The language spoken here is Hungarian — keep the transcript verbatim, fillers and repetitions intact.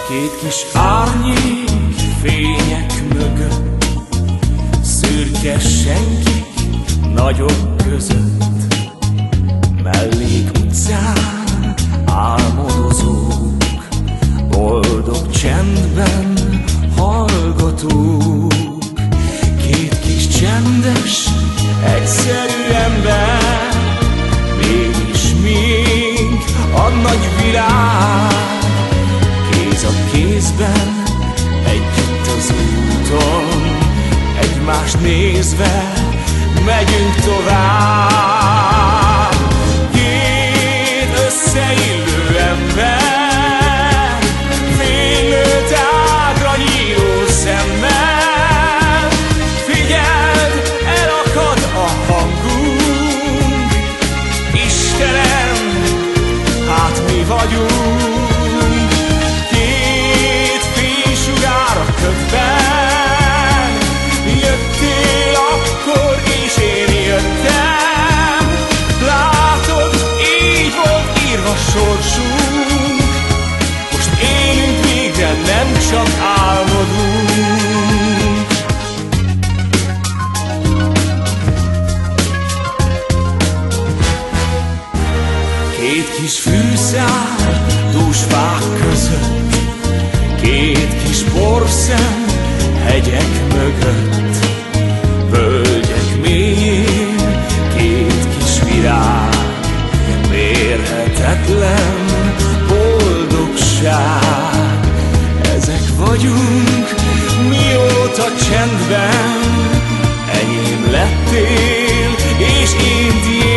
Két kis árnyék fények mögött, szürke senkik nagyok között, mellék utcán álmodozók, boldog csendben hallgatók. Két kis csendes, egyszerű ember, mégis még a nagy világ. Kéz a kézben, együtt az úton, egymást nézve megyünk tovább. Két összeillő ember, fénylő tágra nyíló szemmel. Figyeld, elakad a hangunk, Istenem, hát mi vagyunk. Jöttél akkor, és én jöttem. Látod, így volt írva sorsunk. Most élünk végre, nem csak álmodunk. Két kis fűszál dús fák között, két kis porszem hegyek mögött, völgyek mélyén két kis virág, mérhetetlen boldogság. Ezek vagyunk, mióta csendben enyém lettél, és én tiéd.